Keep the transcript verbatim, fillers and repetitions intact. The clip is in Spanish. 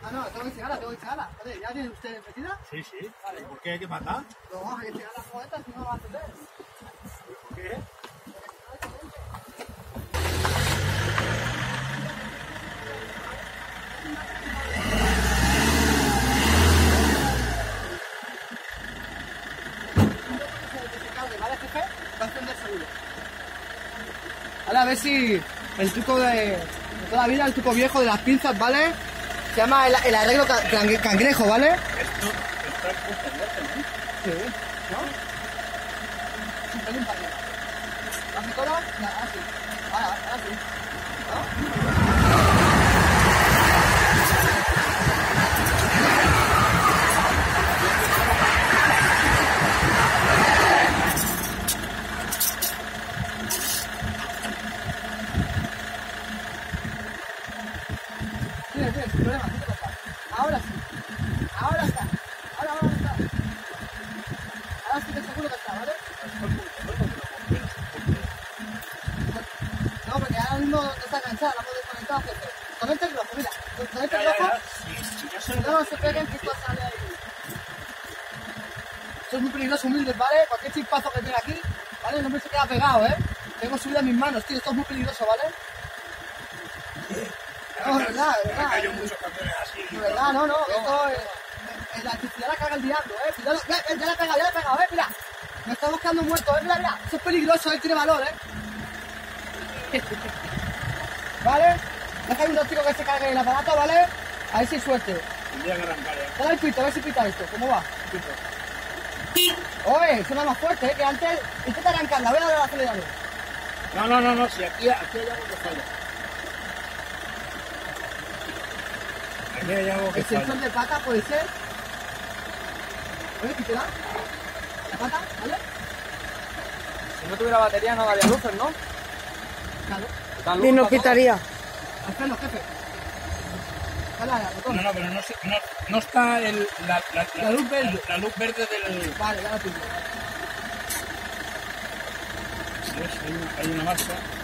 Ah, no, tengo que llegarla, tengo que llegarla. Vale, ¿ya tiene usted metida? Sí, sí. Vale. ¿Por qué hay que matar? No, vamos a que llegar la jugada, si no va a atender. ¿Por qué? ¿Vale, jefe? Va a encender seguro. Ahora a ver si el truco de, de toda la vida, el truco viejo de las pinzas, ¿vale? Se llama el, el arreglo can, can, cangrejo, ¿vale? Esto está puesto en orden, ¿no? Sí, ¿no? Un pelín para arriba. ¿Hace toda? Ya, ahora sí. Ahora, ahora sí. ¿No? Tienes, tienes, sin problema, no te pasa. Ahora sí. Ahora está. Ahora, ahora está. Ahora sí que seguro que está, ¿vale? No, porque ahora mismo no está enganchada, la puedo desconectar, jefe. Conecta el rojo, mira. Conecta el rojo. No, se peguen que esto sale ahí. Esto es muy peligroso, humildes, ¿vale? Cualquier chispazo que tenga aquí, ¿vale? El hombre se queda pegado, ¿eh? Tengo subida en mis manos, tío. Esto es muy peligroso, ¿vale? No, es verdad, es verdad. Hay muchos camiones así. De verdad, no, no, esto es... La electricidad la caga el diablo, eh. Cuidado, ya, ya la he pegado, ya la he pegado, eh, mira. Me está buscando muerto, eh, mira, mira. Eso es peligroso, eh, tiene valor, eh. ¿Vale? Deja un chico que se cargue el aparato, ¿vale? A ver si hay suerte. Tendría que arrancar ya. Dale el pito, a ver si pita esto, ¿cómo va? Oye, suena más fuerte, eh, que antes. Intenta arrancarla, voy a dar el acelerador. No, no, no, no, si aquí, aquí hay algo que falla. Aquí hay algo que El sensor falla. de pata puede ser. Oye, quítela. La pata, ¿vale? Si no tuviera batería no daría luces, ¿no? Claro. Da luz Y nos para todo. quitaría. Hazlo, jefe. Dale, al botón. No, no, pero no, sé- no, no está el, la, la, la, La luz verde. La, la luz verde del... Vale, ya lo tengo. ¿Ves? Hay una, hay una marca.